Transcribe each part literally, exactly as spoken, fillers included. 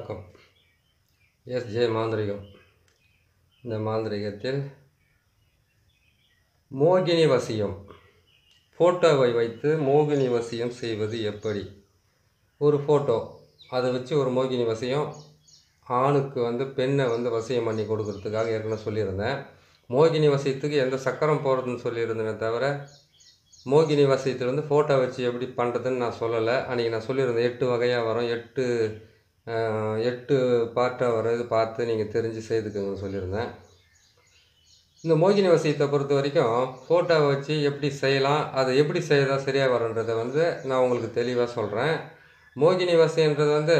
வணக்கம். S J மாந்திரிகம். இந்த மாந்திரிகத்தில் மோகினி வசியம், ஃபோட்டோவை வைத்து மோகினி வசியம் செய்வது எப்படி? ஒரு ஃபோட்டோ அதை வச்சு ஒரு மோகினி வசியம், ஆணுக்கு வந்து பெண்ணை வந்து வசியம் பண்ணி கொடுக்கறதுக்காக ஏற்கனவே சொல்லியிருந்தேன். மோகினி வசியத்துக்கு எந்த சக்கரம் போகிறதுன்னு சொல்லியிருந்தேனே தவிர மோகினி வசியத்தில் வந்து ஃபோட்டோ வச்சு எப்படி பண்ணுறதுன்னு நான் சொல்லலை. அன்றைக்கி நான் சொல்லியிருந்தேன் எட்டு வகையாக வரும், எட்டு எட்டு பார்ட்டாக வரும், இது பார்த்து நீங்கள் தெரிஞ்சு செய்துக்குங்கன்னு சொல்லியிருந்தேன். இந்த மோகினி வசியத்தை பொறுத்த வரைக்கும் ஃபோட்டோவை வச்சு எப்படி செய்யலாம், அதை எப்படி செய்தால் சரியாக வரும்ன்றதை வந்து நான் உங்களுக்கு தெளிவாக சொல்கிறேன். மோகினி வசியன்றது வந்து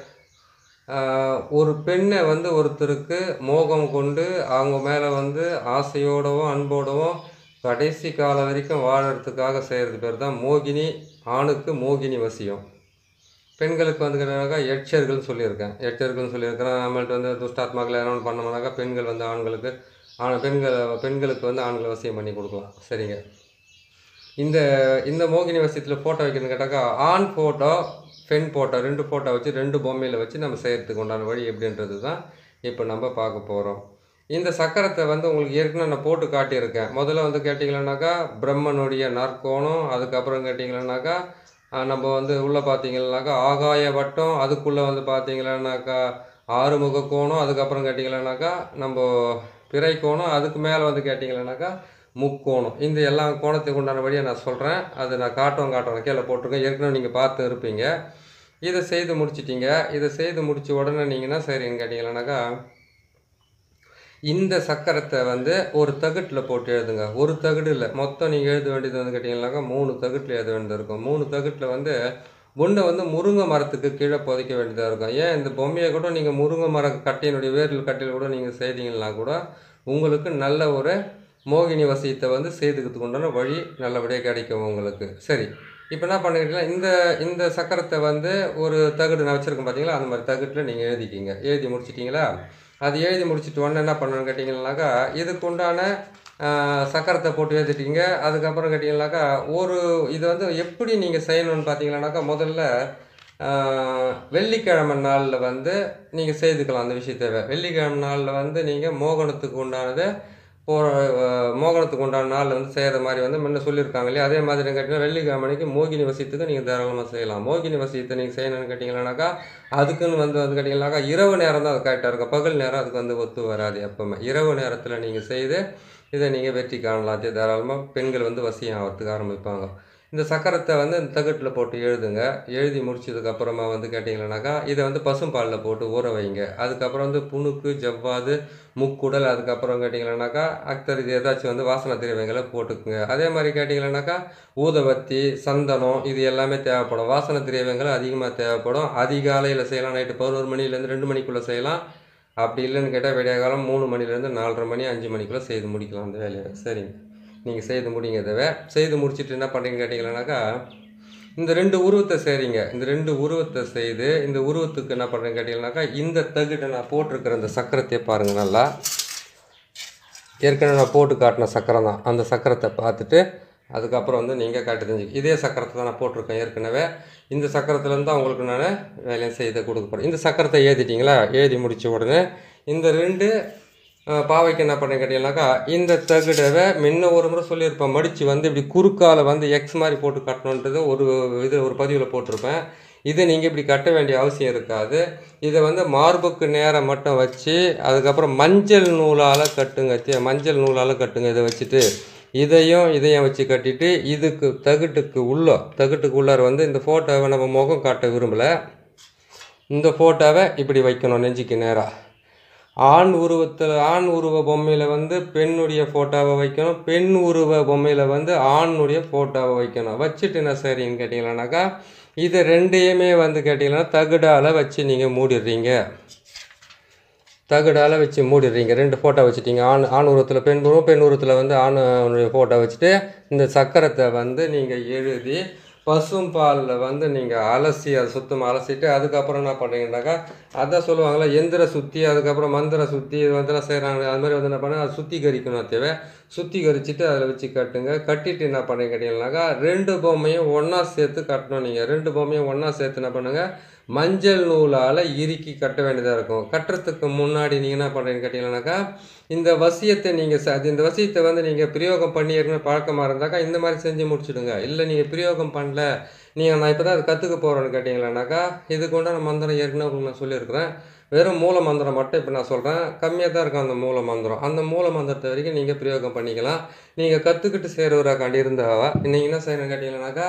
ஒரு பெண்ணை வந்து ஒருத்தருக்கு மோகம் கொண்டு அவங்க மேலே வந்து ஆசையோடவும் அன்போடவும் கடைசி காலம் வரைக்கும் வாழறதுக்காக செய்கிறது பேர் தான் மோகினி. ஆணுக்கு மோகினி வசியம், பெண்களுக்கு வந்துக்கிறனாக்கா எச்சர்கள்னு சொல்லியிருக்கேன். எச்சர்கள்னு சொல்லியிருக்கிறேன். நம்மள்ட்ட வந்து துஷ்டாத்மாக்கள் யாரும் பண்ணோம்னாக்கா பெண்கள் வந்து ஆண்களுக்கு ஆண் பெண்கள் பெண்களுக்கு வந்து ஆண்களை வசியம் பண்ணி கொடுக்கலாம். சரிங்க. இந்த இந்த மோகினி வசியத்தில் ஃபோட்டோ வைக்கணும்னு கேட்டாக்கா ஆண் ஃபோட்டோ பெண் ஃபோட்டோ ரெண்டு ஃபோட்டோ வச்சு ரெண்டு பொம்மையில் வச்சு நம்ம செய்கிறதுக்கு உண்டான வழி எப்படின்றது தான் இப்போ நம்ம பார்க்க போகிறோம். இந்த சக்கரத்தை வந்து உங்களுக்கு ஏற்கனவே நான் போட்டு காட்டியிருக்கேன். முதல்ல வந்து கேட்டிங்களேனாக்கா பிரம்மனுடைய நற்கோணம், அதுக்கப்புறம் கேட்டிங்களேனாக்கா நம்ம வந்து உள்ளே பார்த்தீங்கன்னாக்கா ஆகாய வட்டம், அதுக்குள்ளே வந்து பார்த்தீங்கன்னாக்கா ஆறுமுக கோணம், அதுக்கப்புறம் கேட்டிங்களேனாக்கா நம்ம பிறை கோணம், அதுக்கு மேலே வந்து கேட்டிங்களேனாக்கா முக்கோணம். இந்த எல்லா கோணத்துக்கு உண்டான வழியை நான் சொல்கிறேன். அது நான் காட்டுவோம் காட்டுறேன் கீழே போட்டிருக்கேன். ஏற்கனவே நீங்கள் பார்த்து இருப்பீங்க. இதை செய்து முடிச்சிட்டிங்க. இதை செய்து முடித்த உடனே நீங்கன்னா சரின்னு கேட்டிங்களேனாக்கா இந்த சக்கரத்தை வந்து ஒரு தகுட்டில் போட்டு எழுதுங்க. ஒரு தகுடு இல்லை, மொத்தம் நீங்கள் எழுத வேண்டியது வந்து கேட்டிங்கன்னாக்கா மூணு தகுட்டில் எழுத வேண்டியது இருக்கும். மூணு தகுட்டில் வந்து ஒன்று வந்து முருங்கை மரத்துக்கு கீழே புதைக்க வேண்டியதாக இருக்கும். ஏன் இந்த பொம்மையை கூட நீங்கள் முருங்கை மர கட்டையினுடைய வேரில் கட்டையில் கூட நீங்கள் செய்தீங்கன்னா கூட உங்களுக்கு நல்ல ஒரு மோகினி வசியத்தை வந்து செய்துக்கிறதுக்கு உண்டான வழி நல்லபடியாக கிடைக்கும் உங்களுக்கு. சரி, இப்போ என்ன பண்ணிக்கிட்டீங்கன்னா இந்த இந்த சக்கரத்தை வந்து ஒரு தகுடு நான் வச்சுருக்கேன் பார்த்தீங்களா, அந்த மாதிரி தகுட்டில் நீங்கள் எழுதிக்கிங்க. எழுதி முடிச்சிட்டிங்களா? அது எழுதி முடிச்சுட்டு உடனே என்ன பண்ணணும்னு கேட்டிங்கன்னாக்கா இதுக்கு உண்டான சக்கரத்தை போட்டு எழுதிட்டீங்க. அதுக்கப்புறம் கேட்டிங்கன்னாக்கா ஒரு இது வந்து எப்படி நீங்கள் செய்யணும்னு பார்த்தீங்கன்னாக்கா முதல்ல வெள்ளிக்கிழமை நாளில் வந்து நீங்கள் செய்துக்கலாம் அந்த விஷயத்தை. வெள்ளிக்கிழமை நாளில் வந்து நீங்கள் மோகனத்துக்கு உண்டானதை போ மோகனத்துக்கு உண்டான நாளில் வந்து செய்கிற மாதிரி வந்து முன்ன சொல்லியிருக்காங்க இல்லையா, அதே மாதிரி கேட்டிங்கன்னா வெள்ளிக்கிழமைக்கு மோகினி வசியத்துக்கு நீங்கள் தாராளமாக செய்யலாம். மோகினி வசியத்தை நீங்கள் செய்யணும்னு கேட்டிங்கன்னாக்கா அதுக்குன்னு வந்து வந்து கேட்டிங்கன்னாக்கா இரவு நேரம் தான் அது கரெக்டாக இருக்கும். பகல் நேரம் அதுக்கு வந்து ஒத்து வராது. எப்போவுமே இரவு நேரத்தில் நீங்கள் செய்து இதை நீங்கள் வெற்றி காணலாம். தாராளமாக பெண்கள் வந்து வசியம் ஆகிறதுக்கு ஆரம்பிப்பாங்க. இந்த சக்கரத்தை வந்து இந்த தகட்டில் போட்டு எழுதுங்க. எழுதி முடிச்சதுக்கப்புறமா வந்து கேட்டிங்கன்னாக்கா இதை வந்து பசும்பாலில் போட்டு ஊற வைங்க. அதுக்கப்புறம் வந்து புணுக்கு, ஜவ்வாது, முக்குடல், அதுக்கப்புறம் கேட்டிங்கன்னாக்கா அக்தர் இது ஏதாச்சும் வந்து வாசனை திரவியங்களை போட்டுக்குங்க. அதே மாதிரி கேட்டிங்கன்னாக்கா ஊதவத்தி, சந்தனம் இது எல்லாமே தேவைப்படும். வாசனை திரவியங்கள் அதிகமாக தேவைப்படும். அதிகாலையில் செய்யலாம், நைட்டு பதினோரு மணிலேருந்து ரெண்டு மணிக்குள்ளே செய்யலாம். அப்படி இல்லைன்னு கேட்டால் விடிய காலம் மூணு மணிலேருந்து நாலரை மணி அஞ்சு மணிக்குள்ளே செய்து முடிக்கலாம் அந்த வேலையை. சரிங்க, நீங்கள் செய்து முடிங்க. இதை செய்து முடிச்சுட்டு என்ன பண்ணுறீங்கன்னு கேட்டிங்கன்னாக்கா இந்த ரெண்டு உருவத்தை செய்கிறீங்க. இந்த ரெண்டு உருவத்தை செய்து இந்த உருவத்துக்கு என்ன பண்ணுறேன்னு கேட்டிங்கன்னாக்கா இந்த தகுட்டை நான் போட்டிருக்கிற இந்த சக்கரத்தையே பாருங்கள். நல்லா ஏற்கனவே நான் போட்டு காட்டின சக்கரம் தான். அந்த சக்கரத்தை பார்த்துட்டு அதுக்கப்புறம் வந்து நீங்கள் காட்டி தெரிஞ்சுக்க. இதே சக்கரத்தை தான் நான் போட்டிருக்கேன் ஏற்கனவே. இந்த சக்கரத்துலேருந்து தான் உங்களுக்கு நான் வேலையை செய்து கொடுக்க போகிறேன். இந்த சக்கரத்தை எழுதிட்டிங்களா? எழுதி முடித்த உடனே இந்த ரெண்டு பாவைக்கு என்ன பண்ணேன்னு கேட்டிங்கன்னாக்கா இந்த தகுடவை முன்ன ஒரு முறை சொல்லியிருப்பேன், மடித்து வந்து இப்படி குறுக்கால வந்து எக்ஸ் மாதிரி போட்டு கட்டணுன்றது ஒரு இது ஒரு பதிவில் போட்டிருப்பேன். இதை நீங்கள் இப்படி கட்ட வேண்டிய அவசியம் இருக்காது. இதை வந்து மார்புக்கு நேரம் மட்டும் வச்சு அதுக்கப்புறம் மஞ்சள் நூலால் கட்டுங்க. மஞ்சள் நூலால் கட்டுங்க. இதை வச்சுட்டு இதையும் இதையும் வச்சு கட்டிட்டு இதுக்கு தகுட்டுக்கு உள்ள தகுட்டுக்கு உள்ளார வந்து இந்த ஃபோட்டோவை நம்ம முகம் காட்ட விரும்பலை. இந்த ஃபோட்டோவை இப்படி வைக்கணும் நெஞ்சுக்கு நேராக. ஆண் உருவத்தில் ஆண் உருவ பொம்மையில் வந்து பெண்ணுடைய ஃபோட்டோவை வைக்கணும், பெண் உருவ பொம்மையில் வந்து ஆணுடைய ஃபோட்டோவை வைக்கணும். வச்சுட்டு என்ன சரின்னு கேட்டிங்கன்னாக்கா இது ரெண்டையுமே வந்து கேட்டிங்கன்னா தகுடால் வச்சு நீங்கள் மூடிடுறீங்க. தகுடால் வச்சு மூடிடுறீங்க. ரெண்டு ஃபோட்டோ வச்சுட்டிங்க. ஆண் ஆண் உருவத்தில் பெண் உருவம், பெண் உருவத்தில் வந்து ஆணுடைய ஃபோட்டோ வச்சுட்டு இந்த சக்கரத்தை வந்து நீங்கள் எழுதி பசும்பாலில் வந்து நீங்கள் அலசி அதை சுத்தமாக அலசிட்டு அதுக்கப்புறம் என்ன பண்ணுறீங்கன்னாக்கா அதை சொல்லுவாங்களா எந்திர சுற்றி, அதுக்கப்புறம் மந்திர சுற்றி இது வந்துலாம் செய்கிறாங்க. அது மாதிரி வந்து என்ன பண்ண அதை சுத்திகரிக்கணும். தேவை சுத்திகரிச்சுட்டு அதில் வச்சு கட்டுங்க. கட்டிட்டு என்ன பண்ணுறீங்க கேட்டிங்கன்னாக்கா ரெண்டு பொம்மையும் ஒன்றா சேர்த்து கட்டணும். நீங்கள் ரெண்டு பொம்மையும் ஒன்றா சேர்த்து என்ன பண்ணுங்கள், மஞ்சள் நூலால் இறுக்கி கட்ட வேண்டியதாக இருக்கும். கட்டுறதுக்கு முன்னாடி நீங்கள் என்ன பண்ணுறீங்கன்னு கேட்டிங்கன்னாக்கா இந்த வசியத்தை நீங்கள் ச இந்த வசியத்தை வந்து நீங்கள் பிரயோகம் பண்ணி ஏற்கனவே பழக்கமாக இருந்தாக்கா இந்த மாதிரி செஞ்சு முடிச்சுடுங்க. இல்லை நீங்கள் பிரயோகம் பண்ணல, நீங்கள் நான் இப்போ தான் அது கற்றுக்க போகிறேன்னு கேட்டிங்களானாக்கா இதுக்கு உண்டான மந்திரம் ஏற்கனவே உங்களுக்கு நான் சொல்லியிருக்கிறேன். வெறும் மூல மந்திரம் மட்டும் இப்போ நான் சொல்கிறேன். கம்மியாக தான் இருக்கும் அந்த மூல மந்திரம். அந்த மூல மந்திரத்தை வரைக்கும் நீங்கள் பிரயோகம் பண்ணிக்கலாம். நீங்கள் கற்றுக்கிட்டு செய்கிறவராக்காண்டி இருந்தாவா நீங்கள் என்ன செய்யணும்னு கேட்டிங்கன்னாக்கா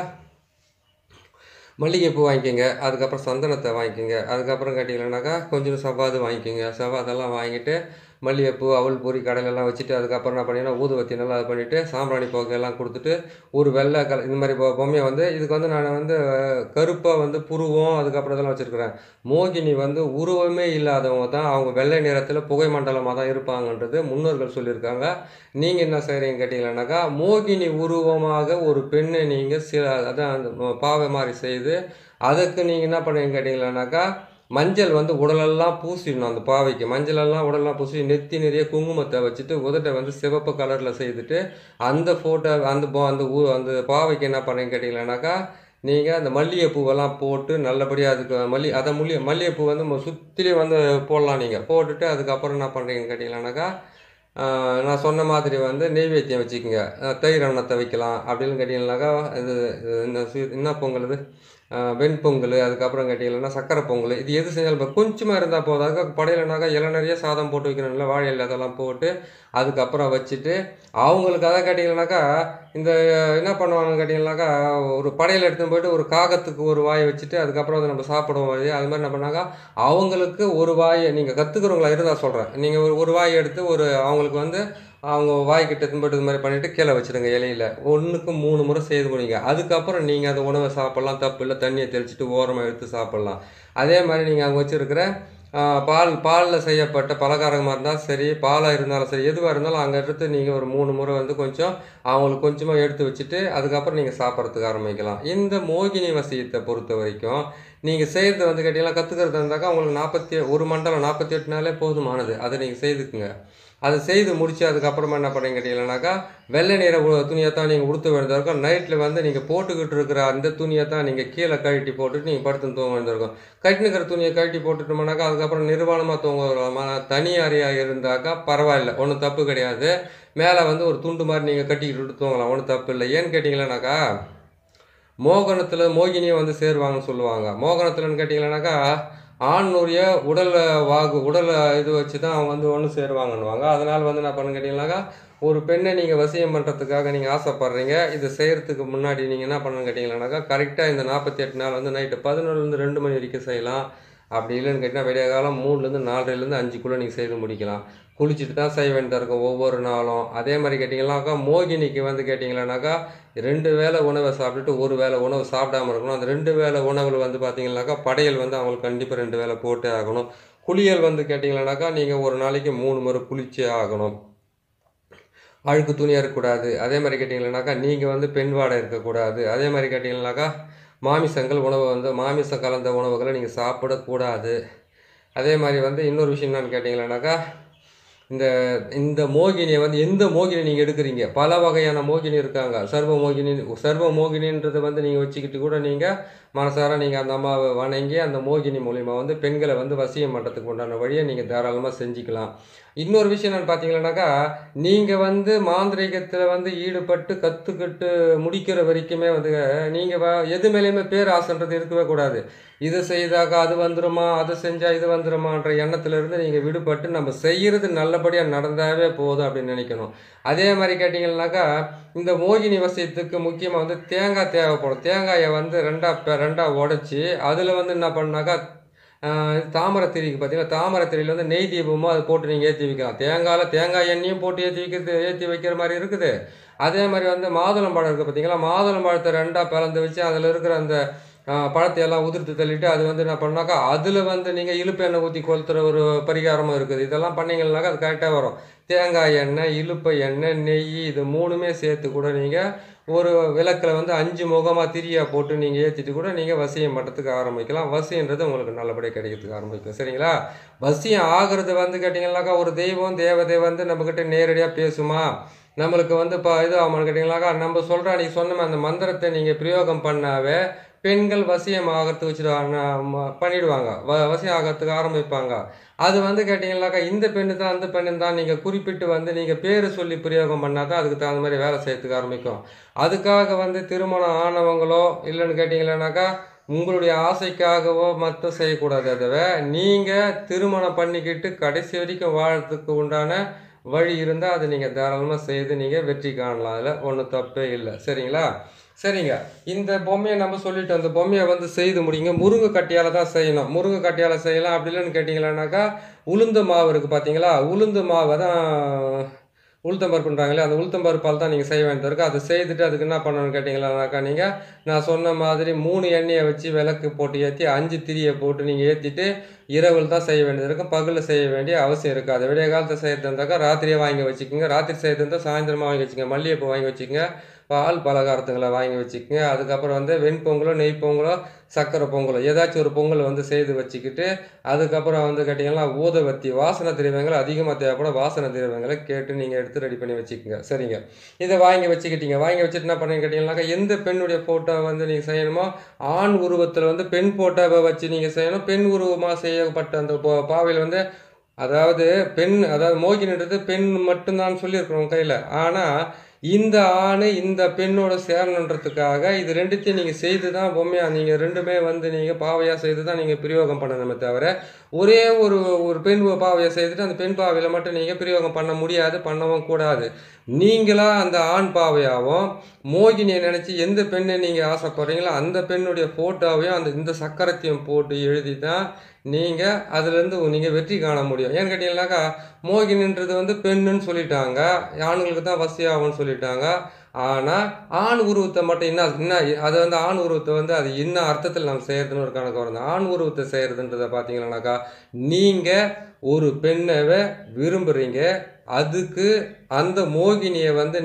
மல்லிகைப்பூ வாங்கிக்கோங்க, அதுக்கப்புறம் சந்தனத்தை வாங்கிக்கோங்க, அதுக்கப்புறம் கேட்டிங்கன்னாக்கா கொஞ்சம் செவ்வாது வாங்கிக்கோங்க. செவ்வாதெல்லாம் வாங்கிட்டு மல்லிகைப்பூ அவல் பூரி கடையிலெல்லாம் வச்சுட்டு அதுக்கப்புறம் என்ன பண்ணிங்கன்னா ஊதுவத்தி நல்லா இது பண்ணிவிட்டு சாம்பிராணி புகையெல்லாம் கொடுத்துட்டு ஒரு வெள்ளை கல இந்த மாதிரி பொ பொம்மையை வந்து இதுக்கு வந்து நான் வந்து கருப்பாக வந்து புருவம் அதுக்கப்புறம் இதெல்லாம் வச்சுருக்கிறேன். மோகினி வந்து உருவமே இல்லாதவங்க தான், அவங்க வெள்ளை நிறத்தில் புகை மண்டலமாக தான் இருப்பாங்கன்றது முன்னோர்கள் சொல்லியிருக்காங்க. நீங்கள் என்ன செய்கிறீங்க கேட்டிங்கன்னாக்கா மோகினி உருவமாக ஒரு பெண்ணை நீங்கள் சில அதான் அந்த பாவை மாதிரி செய்து அதுக்கு நீங்கள் என்ன பண்ணுறீங்க கேட்டிங்கன்னாக்கா மஞ்சள் வந்து உடலெல்லாம் பூசிடணும். அந்த பாவைக்கு மஞ்சளெல்லாம் உடலெல்லாம் பூசி நெத்தி நிறைய குங்குமத்தை வச்சுட்டு உதட்டை வந்து சிவப்பு கலரில் செய்துட்டு அந்த ஃபோட்டோ அந்த அந்த ஊ அந்த பாவைக்கு என்ன பண்ணுறீங்க கேட்டிங்கன்னாக்கா நீங்கள் அந்த மல்லிகைப்பூவெல்லாம் போட்டு நல்லபடியாக அதுக்கு மல்லி அதை முள்ளி மல்லிகைப்பூ வந்து சுற்றிலையும் வந்து போடலாம். நீங்கள் போட்டுட்டு அதுக்கப்புறம் என்ன பண்ணுறீங்கன்னு கேட்டிங்கன்னாக்கா நான் சொன்ன மாதிரி வந்து நெய்வேத்தியம் வச்சுக்கோங்க. தயிர் அன்னத்தை வைக்கலாம். அப்படின்னு கேட்டிங்கன்னாக்கா இது இந்த என்ன பொங்கல் இது வெண்பொங்கல், அதுக்கப்புறம் கேட்டிங்கன்னா சக்கரை பொங்கல், இது எது செஞ்சாலும் கொஞ்சமாக இருந்தால் போதும். அதுக்காக படையிலனாக்கா இலை நிறைய சாதம் போட்டு வைக்கணும், இல்லை வாழை இலை அதெல்லாம் போட்டு அதுக்கப்புறம் வச்சுட்டு அவங்களுக்கு அதை கேட்டிங்கன்னாக்கா இந்த என்ன பண்ணுவாங்கன்னு கேட்டிங்கன்னாக்கா ஒரு படையில் எடுத்துன்னு போய்ட்டு ஒரு காகத்துக்கு ஒரு வாயை வச்சுட்டு அதுக்கப்புறம் வந்து நம்ம சாப்பிடுவோம். அது அது மாதிரி என்ன பண்ணாக்கா அவங்களுக்கு ஒரு வாயை நீங்கள் கற்றுக்கிறவங்களா இருந்தால் சொல்கிறேன், நீங்கள் ஒரு ஒரு வாயை எடுத்து ஒரு அவங்களுக்கு வந்து அவங்க வாய்க்கிட்ட தின்பட்டு இது மாதிரி பண்ணிவிட்டு கீழே வச்சுடுங்க. இலையில் ஒன்றுக்கு மூணு முறை செய்து முடிங்க. அதுக்கப்புறம் நீங்கள் அந்த உணவை சாப்பிட்லாம், தப்பு இல்லை. தண்ணியை தெளிச்சுட்டு ஓரமாக எடுத்து சாப்பிட்லாம். அதே மாதிரி நீங்கள் அவங்க வச்சுருக்கிற பால் பாலில் செய்யப்பட்ட பலகாரமாக இருந்தாலும் சரி, பாலாக இருந்தாலும் சரி, எதுவாக இருந்தாலும் அங்கே எடுத்து நீங்கள் ஒரு மூணு முறை வந்து கொஞ்சம் அவங்களுக்கு கொஞ்சமாக எடுத்து வச்சுட்டு அதுக்கப்புறம் நீங்கள் சாப்பிட்றதுக்கு ஆரம்பிக்கலாம். இந்த மோகினி வசியத்தை பொறுத்த வரைக்கும் நீங்கள் செய்கிறது வந்து கேட்டிங்கன்னா கற்றுக்கிறது இருந்தாக்கா உங்களுக்கு நாற்பத்தி ஒரு மண்டலம் நாற்பத்தி எட்டு நாளே போதுமானது. அதை நீங்கள் செய்துக்குங்க. அதை செய்து முடித்து அதுக்கப்புறமா என்ன பண்ணுறீங்க கேட்டிங்கன்னாக்கா வெள்ளை நிற துணியை தான் நீங்கள் உடுத்த வேண்டியதாக இருக்கும். நைட்டில் வந்து நீங்கள் போட்டுக்கிட்டு இருக்கிற அந்த துணியை தான் நீங்கள் கீழே கழட்டி போட்டுட்டு நீங்கள் படுத்து தூங்க வேண்டியிருக்கும். கட்டினுக்கிற துணியை கழட்டி போட்டுட்டோம்னாக்கா அதுக்கப்புறம் நிர்வாணமாக தூங்க தனி அறையாக இருந்தாக்கா பரவாயில்ல, ஒன்றும் தப்பு கிடையாது. மேலே வந்து ஒரு துண்டு மாதிரி நீங்கள் கட்டிக்கிட்டு தூங்கலாம், ஒன்றும் தப்பு இல்லை. ஏன்னு கேட்டிங்களானாக்கா மோகனத்தில் மோகினியை வந்து சேருவாங்கன்னு சொல்லுவாங்க. மோகனத்தில்னு கேட்டிங்களானாக்கா ஆணுடைய உடல் வாகு உடல் இது வச்சு தான் அவங்க வந்து ஒன்று சேருவாங்கன்னுவாங்க. அதனால் வந்து என்ன பண்ணு கேட்டிங்கனாக்கா ஒரு பெண்ணை நீங்கள் வசியம் பண்ணுறதுக்காக நீங்கள் ஆசைப்பட்றீங்க. இது செய்கிறதுக்கு முன்னாடி நீங்கள் என்ன பண்ணணும்னு கேட்டிங்கன்னாக்கா கரெக்டாக இந்த நாற்பத்தி எட்டு நாள் வந்து நைட்டு பதினொன்றுலேருந்து ரெண்டு மணி வரைக்கும் செய்யலாம். அப்படி இல்லைன்னு கேட்டிங்கன்னா விடிய காலம் மூணுலேருந்து நாலரைலேருந்து அஞ்சுக்குள்ளே நீங்கள் செய்து முடிக்கலாம். குளிச்சுட்டு தான் செய்ய வேண்டியதாக இருக்கும் ஒவ்வொரு நாளும். அதே மாதிரி கேட்டிங்கன்னாக்கா மோகினிக்கு வந்து கேட்டிங்களானாக்கா ரெண்டு வேளை உணவை சாப்பிட்டுட்டு ஒரு வேளை உணவு சாப்பிடாமல் இருக்கணும். அந்த ரெண்டு வேளை உணவில் வந்து பார்த்திங்கனாக்கா படையல் வந்து அவங்களுக்கு கண்டிப்பாக ரெண்டு வேளை போட்டே ஆகணும். குளியல் வந்து கேட்டிங்களானாக்கா நீங்கள் ஒரு நாளைக்கு மூணு முறை குளிச்சே ஆகணும். அழுக்கு துணியாக இருக்கக்கூடாது. அதே மாதிரி கேட்டிங்களானாக்கா நீங்கள் வந்து பெண் வாடை இருக்கக்கூடாது. அதே மாதிரி கேட்டிங்கனாக்கா மாமிசங்கள் உணவை வந்து மாமிசம் கலந்த உணவுகளை நீங்கள் சாப்பிடக்கூடாது. அதே மாதிரி வந்து இன்னொரு விஷயம் என்னன்னு கேட்டிங்களானாக்கா இந்த இந்த மோகினியை வந்து எந்த மோகினி நீங்கள் எடுக்கிறீங்க, பல வகையான மோகினி இருக்காங்க. சர்வ மோகினி சர்வ மோகினின்றதை வந்து நீங்கள் வச்சுக்கிட்டு கூட நீங்கள் மனசார நீங்கள் அந்த அம்மாவை வணங்கி அந்த மோகினி மூலிமா வந்து பெண்களை வந்து வசியம் பண்ணுறதுக்கு உண்டான வழியை நீங்கள் தாராளமாக செஞ்சுக்கலாம். இன்னொரு விஷயம் என்னென்னு பார்த்தீங்கன்னாக்கா நீங்கள் வந்து மாந்திரிகத்தில் வந்து ஈடுபட்டு கற்றுக்கிட்டு முடிக்கிற வரைக்குமே வந்து நீங்கள் வ எது மேலேயுமே பேர் ஆசைன்றது இருக்கவே கூடாது. இது செய்தாக்கா அது வந்துடுமா, அது செஞ்சால் இது வந்துடுமான்ற எண்ணத்துலேருந்து நீங்கள் விடுபட்டு நம்ம செய்கிறது நல்லபடியாக நடந்தாவே போதும் அப்படின்னு நினைக்கணும். அதே மாதிரி கேட்டிங்கன்னாக்கா இந்த மோகினி வசியத்துக்கு முக்கியமாக வந்து தேங்காய் தேவைப்படும். தேங்காயை வந்து ரெண்டாக ரெண்டாக உடச்சி அதில் வந்து என்ன பண்ணாக்கா தாமரை திரிக்கு பார்த்தீங்கன்னா தாமரை திரியில் வந்து நெய் தீபமும் அதை போட்டு நீங்கள் ஏற்றி வைக்கலாம். தேங்காயில் தேங்காய் எண்ணெயும் போட்டு ஏற்றி வைக்கிறது ஏற்றி வைக்கிற மாதிரி இருக்குது. அதே மாதிரி வந்து மாதுளம்பழம் இருக்குது பார்த்தீங்களா, மாதுளம்பழத்தை ரெண்டாக பிளந்து வச்சு அதில் இருக்கிற அந்த பழத்தையெல்லாம் உதிர்த்து தள்ளிட்டு அது வந்து என்ன பண்ணாக்கா அதில் வந்து நீங்கள் இழுப்பு எண்ணெய் ஊற்றி கொளுத்துற ஒரு பரிகாரமும் இருக்குது. இதெல்லாம் பண்ணிங்கன்னாக்கா அது கரெக்டாக வரும். தேங்காய் எண்ணெய், இழுப்பை எண்ணெய், நெய் இது மூணுமே சேர்த்து கூட நீங்கள் ஒரு விளக்கில் வந்து அஞ்சு முகமாக திரியாக போட்டு நீங்கள் ஏற்றிட்டு கூட நீங்கள் வசியம் பண்ணுறதுக்கு ஆரம்பிக்கலாம். வசியன்றது உங்களுக்கு நல்லபடியாக கிடைக்கிறதுக்கு ஆரம்பிக்கும். சரிங்களா? வசியம் ஆகிறது வந்து கேட்டிங்கன்னாக்கா ஒரு தெய்வம் தேவதை வந்து நம்மக்கிட்ட நேரடியாக பேசுமா, நம்மளுக்கு வந்து இப்போ இது ஆமான்னு கேட்டிங்களாக்கா நம்ம சொல்கிற நீ சொன்ன அந்த மந்திரத்தை நீங்கள் பிரயோகம் பண்ணாவே பெண்கள் வசியம் ஆகிறதுக்கு வச்சுடுவாங்க பண்ணிடுவாங்க வ வசியம் ஆகிறதுக்கு ஆரம்பிப்பாங்க. அது வந்து கேட்டிங்கனாக்கா இந்த பெண்ணு தான் அந்த பெண்ணு தான் நீங்கள் குறிப்பிட்டு வந்து நீங்கள் பேர் சொல்லி பிரயோகம் பண்ணால் தான் அதுக்கு தகுந்த மாதிரி வேலை செய்யறதுக்கு ஆரம்பிக்கும். அதுக்காக வந்து திருமணம் ஆனவங்களோ இல்லைன்னு கேட்டிங்களானாக்கா உங்களுடைய ஆசைக்காகவோ மட்டும் செய்யக்கூடாது. அதுவே நீங்கள் திருமணம் பண்ணிக்கிட்டு கடைசி வரைக்கும் வாழறதுக்கு உண்டான வழி இருந்தால் அதை நீங்கள் தாராளமாக செய்து நீங்கள் வெற்றி காணலாம். அதில் ஒன்றும் தப்பே இல்லை. சரிங்களா? சரிங்க. இந்த பொம்மையை நம்ம சொல்லிட்டோம். அந்த பொம்மையை வந்து செய்து முடிங்க. முருங்கை கட்டியால் தான் செய்யணும். முருங்கை கட்டியால் செய்யலாம். அப்படி இல்லைன்னு கேட்டிங்களானாக்கா உளுந்து மாவு இருக்குது பார்த்தீங்களா, உளுந்து மாவை தான் உளுத்தம்பருப்புன்றாங்களே அந்த உளுத்தம்பருப்பால் தான் நீங்கள் செய்ய வேண்டியது இருக்குது. அதை செய்துட்டு அதுக்கு என்ன பண்ணணும்னு கேட்டிங்களானாக்கா நீங்கள் நான் சொன்ன மாதிரி மூணு எண்ணெயை வச்சு விளக்கு போட்டு ஏற்றி அஞ்சு திரியை போட்டு நீங்கள் ஏற்றிட்டு இரவில் தான் செய்ய வேண்டியது இருக்கும். பகலில் செய்ய வேண்டிய அவசியம் இருக்காது. விடிய காலத்தை செய்யறது இருந்தாக்கா ராத்திரியே வாங்கி வச்சுக்கோங்க. ராத்திரி செய்யறது இருந்தால் சாயந்தரமாக வாங்கி வச்சுக்கோங்க. மல்லிகைப்பூ வாங்கி வச்சுக்கோங்க. பால் பலகாரத்துங்களை வாங்கி வச்சுக்கோங்க. அதுக்கப்புறம் வந்து வெண்பொங்கலோ நெய் பொங்கலோ சக்கரை பொங்கலோ ஏதாச்சும் ஒரு பொங்கல் வந்து செய்து வச்சுக்கிட்டு அதுக்கப்புறம் வந்து கேட்டிங்கன்னா ஊதுவத்தி வாசனை திரவியங்கள் அதிகமாக தேவைப்பட வாசனை திரவியங்களை கேட்டு நீங்கள் எடுத்து ரெடி பண்ணி வச்சுக்கோங்க. சரிங்க. இதை வாங்கி வச்சுக்கிட்டீங்க. வாங்கி வச்சுட்டு என்ன பண்ணீங்க கேட்டிங்கன்னாக்கா எந்த பெண்ணுடைய ஃபோட்டோ வந்து நீங்கள் செய்யணுமோ ஆண் உருவத்தில் வந்து பெண் ஃபோட்டோவை வச்சு நீங்கள் செய்யணும். பெண் உருவமாக செய்யப்பட்ட அந்த பாவையில் வந்து அதாவது பெண் அதாவது மோகினின்றது பெண் மட்டும்தான் சொல்லியிருக்கிறோம் கையில். ஆனால் இந்த ஆண் இந்த பெண்ணோட சேரணுன்றதுக்காக இது ரெண்டுத்தையும் நீங்கள் செய்து தான் பொம்மையாக நீங்கள் ரெண்டுமே வந்து நீங்கள் பாவையாக செய்து தான் நீங்கள் பிரயோகம் பண்ணணுமே தவிர ஒரே ஒரு ஒரு பெண் பாவையை செய்துட்டு அந்த பெண் பாவையில் மட்டும் நீங்கள் பிரயோகம் பண்ண முடியாது, பண்ணவும் கூடாது. நீங்களா அந்த ஆண் பாவையாகவும் மோகினியை நினச்சி எந்த பெண்ணை நீங்கள் ஆசைப்படுறீங்களோ அந்த பெண்ணுடைய ஃபோட்டோவையும் அந்த இந்த சக்கரத்தையும் போட்டு எழுதி தான் நீங்கள் அதுலேருந்து நீங்கள் வெற்றி காண முடியும். ஏன்னு கேட்டீங்கன்னாக்கா மோகினின்றது வந்து பெண்ணுன்னு சொல்லிட்டாங்க, ஆண்களுக்கு தான் வசியாகும்னு சொல்லிட்டாங்க. ஆனால் ஆண் உருவத்தை மட்டும் என்ன என்ன அது வந்து ஆண் உருவத்தை வந்து அது என்ன அர்த்தத்தில் நம்ம செய்கிறதுன்னு ஒரு கணக்கு வரும். ஆண் உருவத்தை செய்கிறதுன்றதை பார்த்தீங்கன்னாக்கா நீங்கள் ஒரு பெண்ணவை விரும்புகிறீங்க, அதுக்கு அந்த மோகினியை வந்து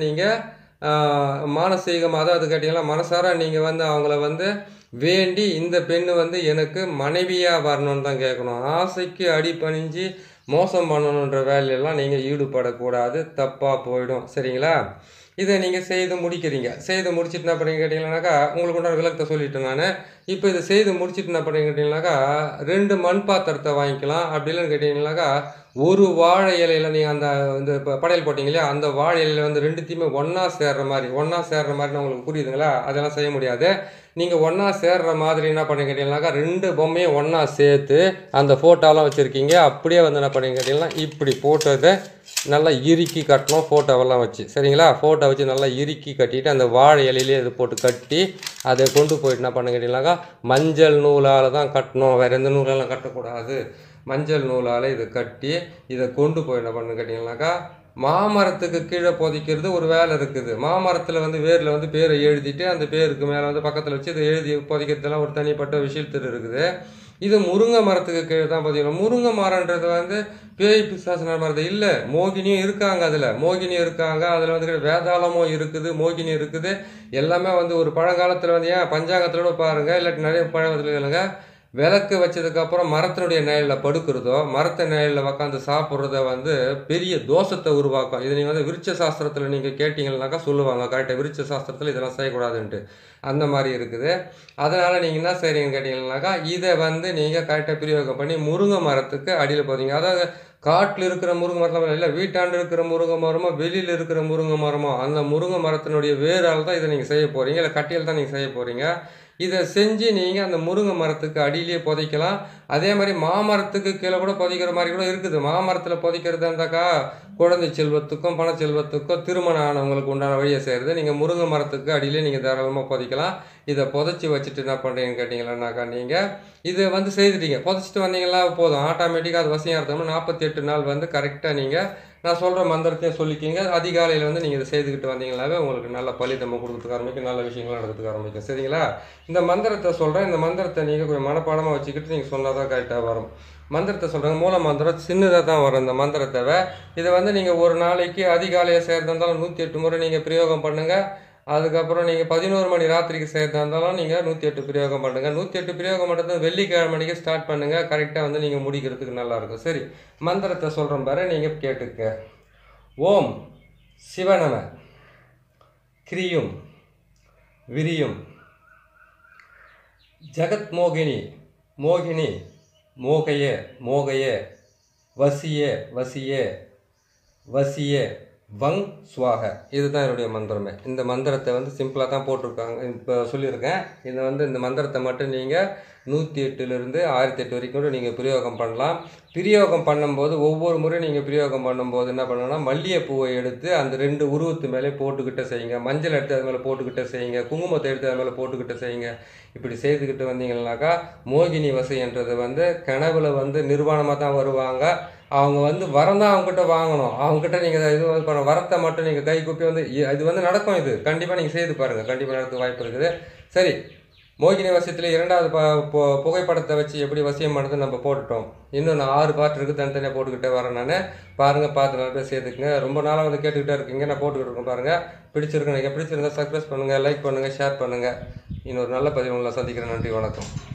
நீங்கள் மானசீகமாக அதாவது கேட்டிங்கன்னா மனசார நீங்கள் வந்து அவங்கள வந்து வேண்டி இந்த பெண்ணு வந்து எனக்கு மனைவியாக வரணும்னு தான் கேட்கணும். ஆசைக்கு அடிபணிஞ்சு மோசம் பண்ணணுன்ற வேலையெல்லாம் நீங்கள் ஈடுபடக்கூடாது, தப்பாக போயிடும். சரிங்களா? இதை நீங்கள் செய்து முடிக்கிறீங்க. செய்து முடிச்சுட்டு என்ன பண்ணி கேட்டிங்கன்னாக்கா உங்களுக்கு உண்டான விளக்கத்தை சொல்லிட்டேன் நான். இப்போ இதை செய்து முடிச்சுட்டு என்ன பண்ணி கேட்டிங்கன்னாக்கா ரெண்டு மண் பாத்திரத்தை வாங்கிக்கலாம். அப்படி இல்லைன்னு கேட்டிங்கன்னாக்கா ஒரு வாழை இலையில் நீங்கள் அந்த இந்த இப்போ படையல் போட்டிங்க இல்லையா அந்த வாழை இலையில் வந்து ரெண்டுத்தையுமே ஒன்றா சேர்ற மாதிரி ஒன்றா சேர்ற மாதிரி உங்களுக்கு புரியுதுங்களா? அதெல்லாம் செய்ய முடியாது. நீங்கள் ஒன்றா சேர்ற மாதிரி என்ன பண்ணி கேட்டிங்கன்னாக்கா ரெண்டு பொம்மையும் ஒன்றா சேர்த்து அந்த ஃபோட்டோலாம் வச்சுருக்கீங்க. அப்படியே வந்து என்ன பண்ணி கேட்டிங்கன்னா இப்படி போட்டதை நல்லா இறுக்கி கட்டணும் ஃபோட்டோவெல்லாம் வச்சு. சரிங்களா? ஃபோட்டோ வச்சு நல்லா இறுக்கி கட்டிட்டு அந்த வாழை இலையிலே இது போட்டு கட்டி அதை கொண்டு போயிட்டு என்ன பண்ண கேட்டிங்கன்னாக்கா மஞ்சள் நூலால் தான் கட்டணும், வேறு எந்த நூலெல்லாம் கட்டக்கூடாது. மஞ்சள் நூலால் இதை கட்டி இதை கொண்டு போய் என்ன பண்ணு கேட்டிங்கன்னாக்கா மாமரத்துக்கு கீழே புதைக்கிறது ஒரு வேலை இருக்குது. மாமரத்தில் வந்து வேரில் வந்து பேரை எழுதிட்டு அந்த பேருக்கு மேலே வந்து பக்கத்தில் வச்சு இதை எழுதி புதைக்கிறதுலாம் ஒரு தனிப்பட்ட விஷயத்தில் இருக்குது. இது முருங்கை மரத்துக்கு கீழே தான் பார்த்தீங்கன்னா முருங்கை மரன்றது வந்து பேய் பிசாசு மரது இல்லை, மோகினியும் இருக்காங்க. அதில் மோகினியும் இருக்காங்க. அதில் வந்து வேதாளமும் இருக்குது, மோகினி இருக்குது. எல்லாமே வந்து ஒரு பழங்காலத்தில் வந்து ஏன் பஞ்சாங்கத்தோட பாருங்கள், இல்லாட்டி நிறைய பழத்தில் இல்லைங்க விளக்கு வச்சதுக்கப்புறம் மரத்தினுடைய நிழலில் படுக்கிறதோ மரத்தை நிழலில் உக்காந்து சாப்பிட்றத வந்து பெரிய தோஷத்தை உருவாக்கும். இது நீங்கள் வந்து விருட்ச சாஸ்திரத்தில் நீங்கள் கேட்டிங்கன்னாக்கா சொல்லுவாங்க கரெக்டாக விருட்ச சாஸ்திரத்தில் இதெல்லாம் செய்யக்கூடாதுன்ட்டு. அந்த மாதிரி இருக்குது. அதனால் நீங்கள் என்ன செய்கிறீங்கன்னு கேட்டிங்கன்னாக்கா இதை வந்து நீங்கள் கரெக்டாக பிரயோகம் பண்ணி முருங்கை மரத்துக்கு அடியில் போகிறீங்க. அதாவது காட்டில் இருக்கிற முருங்கை மரத்தில் இல்லை, வீட்டாண்டு இருக்கிற முருங்கை மரமோ வெளியில் இருக்கிற முருங்கை மரமோ அந்த முருங்கை மரத்தினுடைய வேறால் தான் இதை நீங்கள் செய்ய போகிறீங்க, இல்லை கட்டியில் தான் நீங்கள் செய்ய போகிறீங்க. இதை செஞ்சு நீங்கள் அந்த முருங்கை மரத்துக்கு அடியிலேயே புதைக்கலாம். அதே மாதிரி மாமரத்துக்கு கீழே கூட புதைக்கிற மாதிரி கூட இருக்குது. மாமரத்தில் புதைக்கிறது இருந்தாக்கா குழந்தை செல்வத்துக்கும் பண செல்வத்துக்கும் திருமணம் ஆனவங்களுக்கு உண்டான வழியை செய்கிறது. நீங்கள் முருங்கை மரத்துக்கு அடியிலே நீங்கள் தாராளமாக புதைக்கலாம். இதை புதைச்சி வச்சுட்டு என்ன பண்ணுறீங்கன்னு கேட்டிங்களான்னாக்கா நீங்கள் இதை வந்து செய்துட்டீங்க. புதைச்சிட்டு வந்தீங்களா போதும், ஆட்டோமேட்டிக்காக அது வசியம் அர்த்தம்னா நாற்பத்தி எட்டு நாள் வந்து கரெக்டாக நீங்கள் நான் சொல்கிற மந்திரத்தையும் சொல்லிக்கிங்க. அதிகாலையில் வந்து நீங்கள் இதை செய்துக்கிட்டு வந்தீங்களாவே உங்களுக்கு நல்ல பலிதமாக கொடுக்கறதுக்கு ஆரம்பிக்கும், நல்ல விஷயங்கள் நடக்கிறதுக்கு ஆரம்பிக்கும். சரிங்களா? இந்த மந்திரத்தை சொல்கிறேன். இந்த மந்திரத்தை நீங்கள் கொஞ்சம் மனப்பாடமாக வச்சுக்கிட்டு நீங்கள் சொன்னால் தான் கரெக்டாக வரும். மந்திரத்தை சொல்கிறாங்க. மூல மந்திரம் சின்னதாக தான் வரும் இந்த மந்திரத்தை. இதை வந்து நீங்கள் ஒரு நாளைக்கு அதிகாலையை செய்கிறதா இருந்தாலும் நூற்றி எட்டு முறை நீங்கள் பிரயோகம் பண்ணுங்கள். அதுக்கப்புறம் நீங்கள் பதினோரு மணி ராத்திரிக்கு செய்கிறதா இருந்தாலும் நீங்கள் நூற்றி எட்டு பிரயோகம் பண்ணுங்கள். நூற்றி எட்டு பிரயோகம் பண்ணுறது வெள்ளிக்கிழமை மணிக்கு ஸ்டார்ட் பண்ணுங்கள். கரெக்டாக வந்து நீங்கள் முடிக்கிறதுக்கு நல்லாயிருக்கும். சரி, மந்திரத்தை சொல்கிறோம் பாரு, நீங்கள் கேட்டுக்க. ஓம் சிவநம கிரியும் விரியும் ஜகத் மோகினி மோகினி மோகையே மோகையே வசியே வசியே வசியே வங் ஸ்வாக. இதுதான் என்னுடைய மந்திரமே. இந்த மந்திரத்தை வந்து சிம்பிளாக தான் போட்டிருக்காங்க, இப்போ சொல்லியிருக்கேன். இதை வந்து இந்த மந்திரத்தை மட்டும் நீங்கள் நூற்றி எட்டுலேருந்து ஆயிரத்தி எட்டு வரைக்கும் கூட நீங்கள் பிரயோகம் பண்ணலாம். பிரயோகம் பண்ணும்போது ஒவ்வொரு முறை நீங்கள் பிரயோகம் பண்ணும்போது என்ன பண்ணணும்னா, மல்லிகைப்பூவை எடுத்து அந்த ரெண்டு உருவத்து மேலே போட்டுக்கிட்டே செய்யுங்க. மஞ்சள் எடுத்து அது மேலே போட்டுக்கிட்டே செய்யுங்க. குங்குமத்தை எடுத்து அது மேலே போட்டுக்கிட்டே செய்யுங்க. இப்படி செய்துக்கிட்டு வந்தீங்கன்னாக்கா மோகினி வசைன்றது வந்து கனவுல வந்து நிர்வாணமாக தான் வருவாங்க. அவங்க வந்து வரம் தான் அவங்ககிட்ட வாங்கணும். அவங்ககிட்ட நீங்கள் இது பண்ண வரத்தை மட்டும் நீங்கள் கை கூப்பி வந்து இது வந்து நடக்கும். இது கண்டிப்பாக நீங்கள் செய்து பாருங்கள், கண்டிப்பாக நடக்க வாய்ப்பு இருக்குது. சரி, மோகினி வசியத்தில் இரண்டாவது ப புகைப்படத்தை வச்சு எப்படி வசியம் பண்ணுறது நம்ம போட்டுட்டோம். இன்னும் நான் ஆறு பாட்டு இருக்குது, தனித்தனியாக போட்டுக்கிட்டே வரேன் நான். பாருங்கள், பார்த்து நல்ல பேர் சேர்த்துக்குங்க. ரொம்ப நாளாக வந்து கேட்டுக்கிட்டே இருக்கீங்க, நான் போட்டுக்கிட்டு இருக்கேன். பாருங்கள், பிடிச்சிருக்கு. நீங்கள் பிடிச்சிருந்தா சப்ஸ்கிரைப் பண்ணுங்கள், லைக் பண்ணுங்கள், ஷேர் பண்ணுங்கள். இன்னொரு நல்ல பதிவு உங்களை சந்திக்கிறேன். நன்றி, வணக்கம்.